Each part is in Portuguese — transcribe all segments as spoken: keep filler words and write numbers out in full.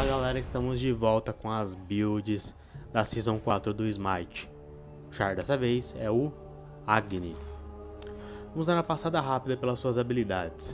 Fala galera, estamos de volta com as builds da Season quatro do Smite. O char dessa vez é o Agni. Vamos dar uma passada rápida pelas suas habilidades.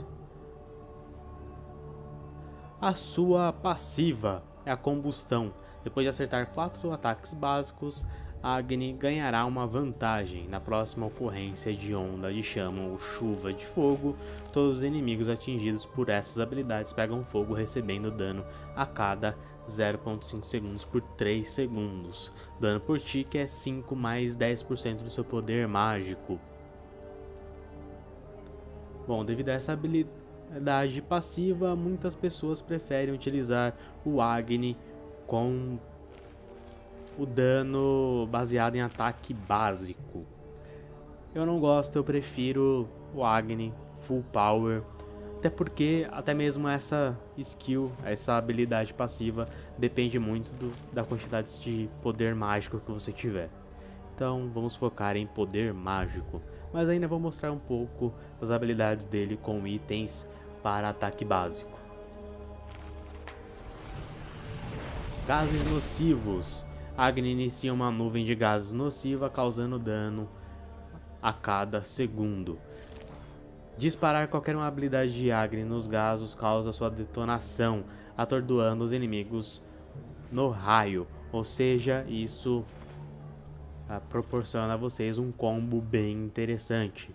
A sua passiva é a combustão. Depois de acertar quatro ataques básicos, Agni ganhará uma vantagem. Na próxima ocorrência de onda de chama ou chuva de fogo, todos os inimigos atingidos por essas habilidades pegam fogo, recebendo dano a cada zero ponto cinco segundos por três segundos. Dano por tique é cinco mais dez por cento do seu poder mágico. Bom, devido a essa habilidade passiva, muitas pessoas preferem utilizar o Agni com o dano baseado em ataque básico. Eu não gosto, eu prefiro o Agni full power, até porque até mesmo essa skill, essa habilidade passiva depende muito do, da quantidade de poder mágico que você tiver. Então vamos focar em poder mágico, mas ainda vou mostrar um pouco das habilidades dele com itens para ataque básico. Gases nocivos. Agni inicia uma nuvem de gases nociva, causando dano a cada segundo. Disparar qualquer uma habilidade de Agni nos gases causa sua detonação, atordoando os inimigos no raio. Ou seja, isso ah, proporciona a vocês um combo bem interessante.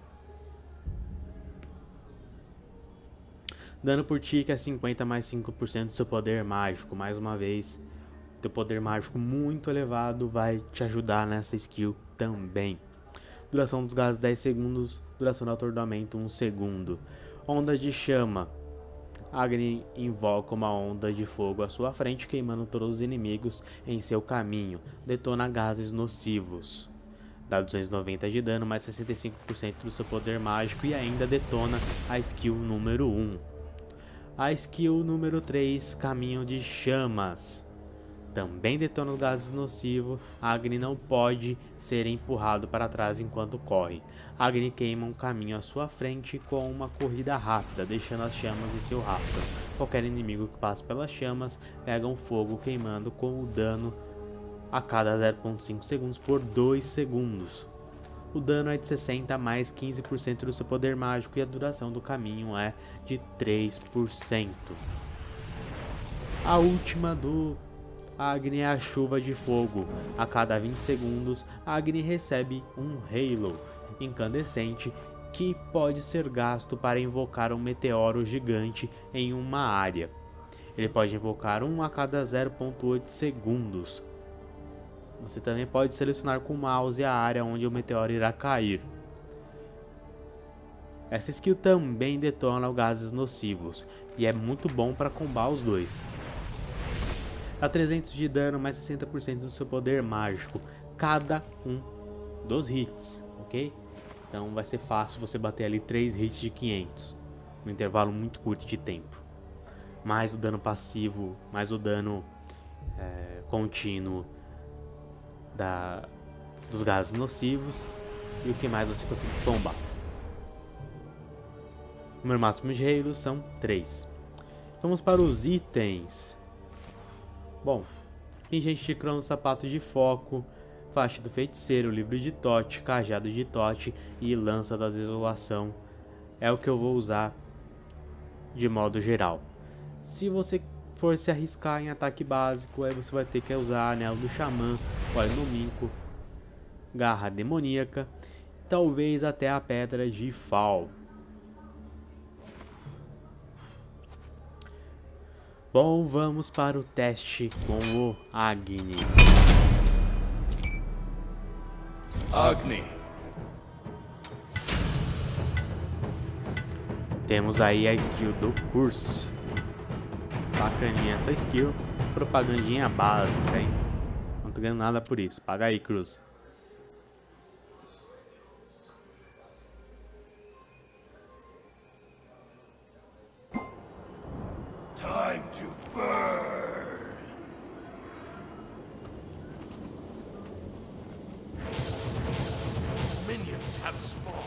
Dano por tique é cinquenta mais cinco por cento do seu poder mágico. Mais uma vez, teu poder mágico muito elevado vai te ajudar nessa skill também. Duração dos gases dez segundos, duração do atordoamento um segundo. Onda de chama. Agni invoca uma onda de fogo à sua frente, queimando todos os inimigos em seu caminho. Detona gases nocivos. Dá duzentos e noventa de dano, mais sessenta e cinco por cento do seu poder mágico e ainda detona a skill número um. A skill número três, caminho de chamas. Também detona os gases nocivos. Agni não pode ser empurrado para trás enquanto corre. Agni queima um caminho à sua frente com uma corrida rápida, deixando as chamas em seu rastro. Qualquer inimigo que passe pelas chamas pega um fogo, queimando com o dano a cada zero ponto cinco segundos por dois segundos. O dano é de sessenta mais quinze por cento do seu poder mágico e a duração do caminho é de três por cento. A última do Agni é a chuva de fogo. A cada vinte segundos, Agni recebe um Halo incandescente que pode ser gasto para invocar um meteoro gigante em uma área. Ele pode invocar um a cada zero ponto oito segundos. Você também pode selecionar com o mouse a área onde o meteoro irá cair. Essa skill também detona os gases nocivos e é muito bom para combar os dois. Dá trezentos de dano, mais sessenta por cento do seu poder mágico, cada um dos hits, ok? Então vai ser fácil você bater ali três hits de quinhentos, num intervalo muito curto de tempo. Mais o dano passivo, mais o dano é, contínuo da, dos gases nocivos e o que mais você conseguir tombar. O número máximo de Halos são três. Vamos para os itens. Bom, pingente de crono, sapato de foco, faixa do feiticeiro, livro de Thoth, cajado de Thoth e lança da desolação é o que eu vou usar de modo geral. Se você for se arriscar em ataque básico, aí você vai ter que usar anel do xamã, óleo no minco, garra demoníaca, talvez até a pedra de Fall. Bom, vamos para o teste com o Agni. Agni. Temos aí a skill do Curse. Bacaninha essa skill. Propagandinha básica, hein? Não tô ganhando nada por isso. Paga aí, Cruz. Time to burn. Minions have spawned.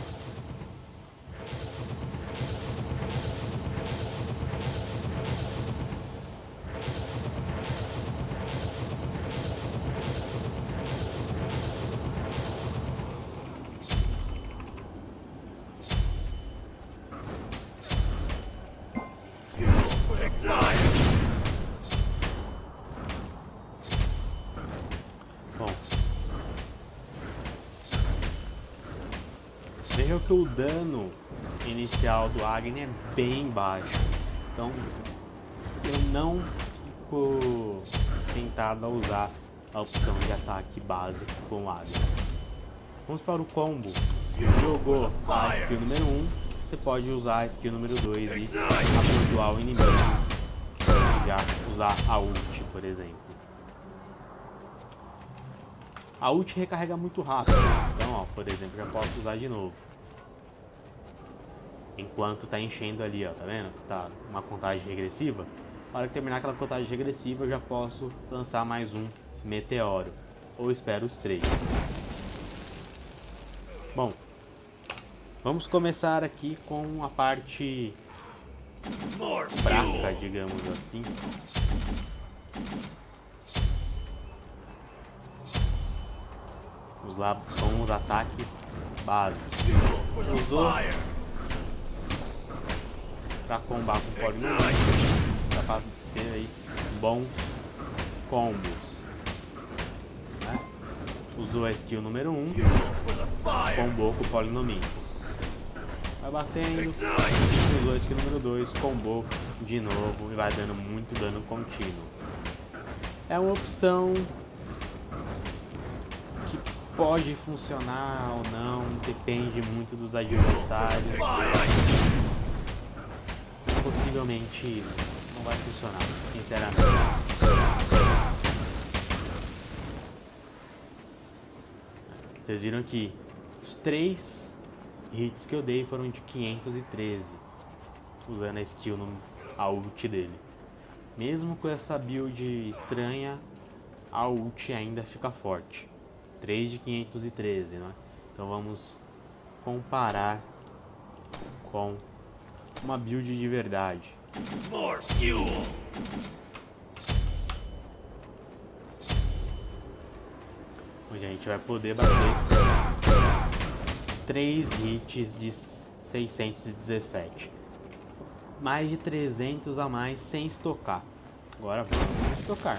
que o dano inicial do Agni é bem baixo. Então eu não fico tentado a usar a opção de ataque básico com o Agni. Vamos para o combo. Jogou a skill número um, você pode usar a skill número dois e atordoar o inimigo. Já usar a ult, por exemplo. A ult recarrega muito rápido, então, ó, por exemplo, já posso usar de novo. Enquanto tá enchendo ali, ó, tá vendo? Tá uma contagem regressiva. Na hora que terminar aquela contagem regressiva, eu já posso lançar mais um meteoro. Ou espero os três. Bom, vamos começar aqui com a parte fraca, digamos assim. Vamos lá com os ataques básicos. Usou para combar com polinomio, para ter aí bons combos, né? Usou a skill número um, combou com o polinomio. Vai batendo, usou a skill número dois, combou de novo e vai dando muito dano contínuo. É uma opção que pode funcionar ou não, depende muito dos adversários. Possivelmente não vai funcionar, sinceramente. Vocês viram que os três hits que eu dei foram de quinhentos e treze, usando a skill, no, a ult dele. Mesmo com essa build estranha, a ult ainda fica forte. três de quinhentos e treze, né? Então vamos comparar com uma build de verdade. Onde a gente vai poder bater três hits de seiscentos e dezessete. Mais de trezentos a mais sem estocar. Agora vamos estocar.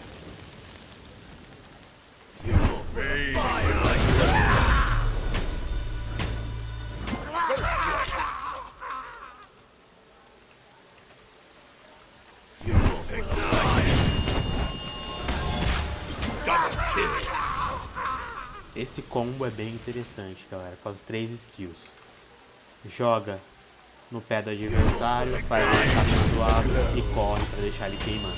Esse combo é bem interessante, galera, com as três skills. Joga no pé do adversário, faz ele ficar zoado e corre para deixar ele queimando.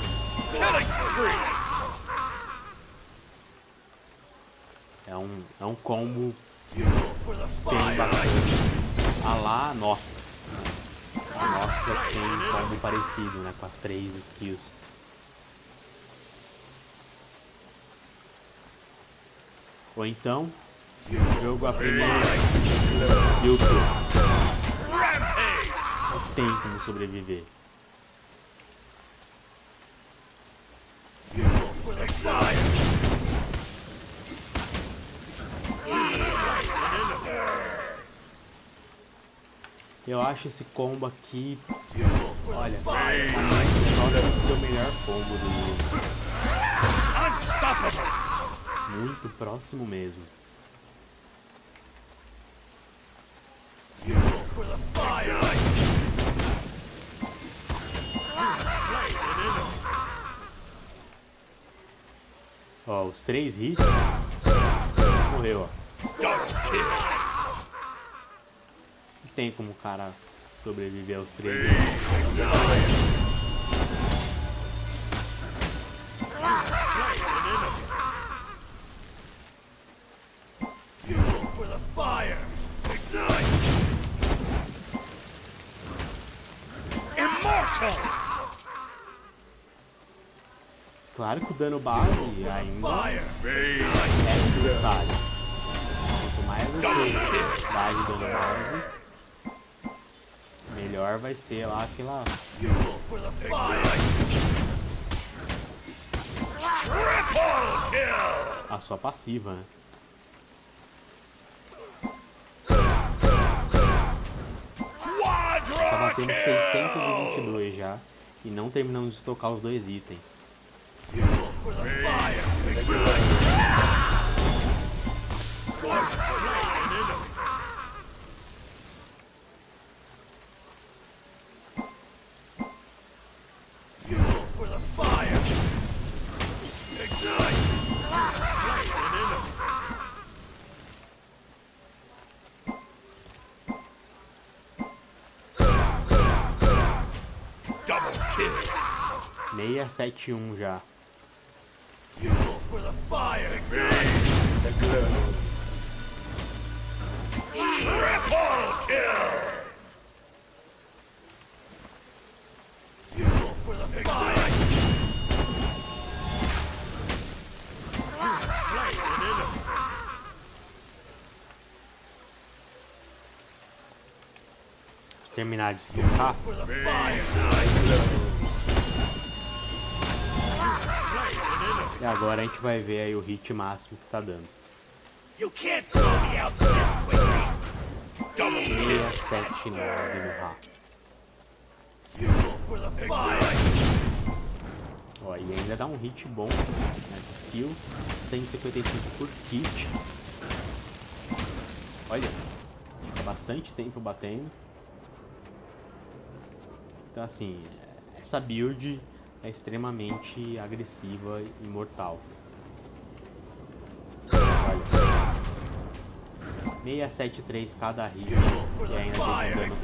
É um, é um combo bem bacana. A lá Nox. A Nox tem um combo parecido, né, com as três skills. Ou então, jogo a primeira e o turno. Não tem como sobreviver. Eu acho esse combo aqui, olha, pode ser o melhor combo do jogo. Muito próximo mesmo. Ó, os três hits. Morreu, ó. Não tem como o cara sobreviver aos três hits. Claro que o dano base ainda é necessário. Quanto mais você dá de dano base, melhor vai ser lá aquela a sua passiva, né? Tá batendo seiscentos e vinte e dois já e não terminamos de estocar os dois itens. seiscentos e setenta e um já. Fuel for the fire. The glow. Triple kill. Fuel for the fire. Slay an enemy. Vamos terminar de estocar. For the fire. E agora a gente vai ver aí o hit máximo que tá dando. You can't throw me out this quickly. Double seiscentos e setenta e nove no Ra. fuel for the fire. Ó, e ainda dá um hit bom nessa skill. cento e cinquenta e cinco por kit. Olha, fica bastante tempo batendo. Então assim, essa build é extremamente agressiva e mortal. Olha, seiscentos e setenta e três cada hit e ainda tem um dano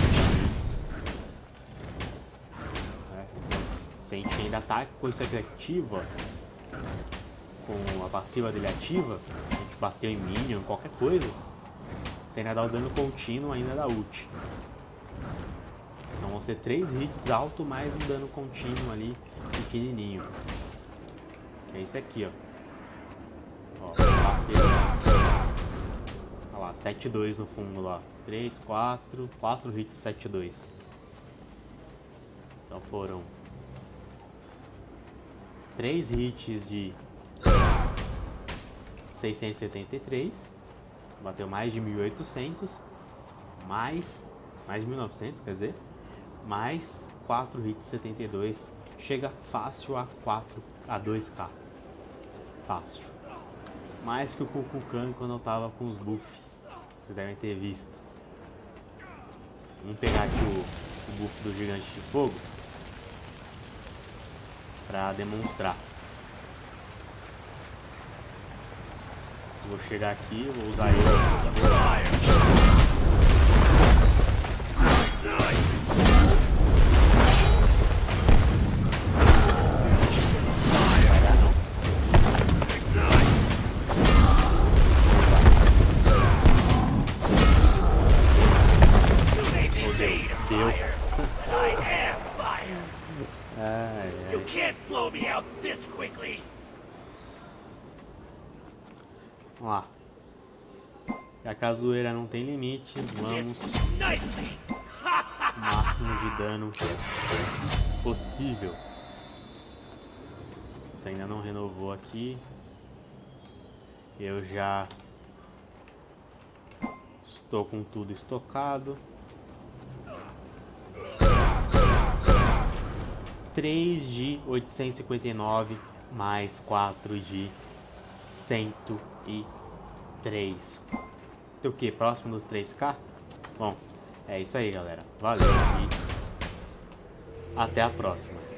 é, então, se a gente ainda tá com isso aqui ativa, com a passiva dele ativa, a gente bateu em minion, qualquer coisa, você ainda dá o dano contínuo ainda da ult. Então vão ser três hits alto mais um dano contínuo ali, pequenininho. É isso aqui, ó. Ó, bateu. Olha lá, sete e dois no fundo lá. três, quatro, quatro hits, sete e dois. Então foram três hits de seiscentos e setenta e três. Bateu mais de mil e oitocentos. Mais, mais de mil e novecentos, quer dizer. Mais quatro hits setenta e dois, chega fácil a quatro a dois K. Fácil. Mais que o Kukulkan quando eu tava com os buffs. Vocês devem ter visto. Vamos pegar aqui o, o buff do Gigante de Fogo pra demonstrar. Vou chegar aqui, vou usar ele. You can't blow me out this quickly. Vamos lá. Já que a zoeira não tem limites, vamos o máximo de dano possível. Você ainda não renovou aqui. Eu já estou com tudo estocado. três de oitocentos e cinquenta e nove mais quatro de cento e três. Tem o que? Próximo dos três K? Bom, é isso aí, galera. Valeu e até a próxima.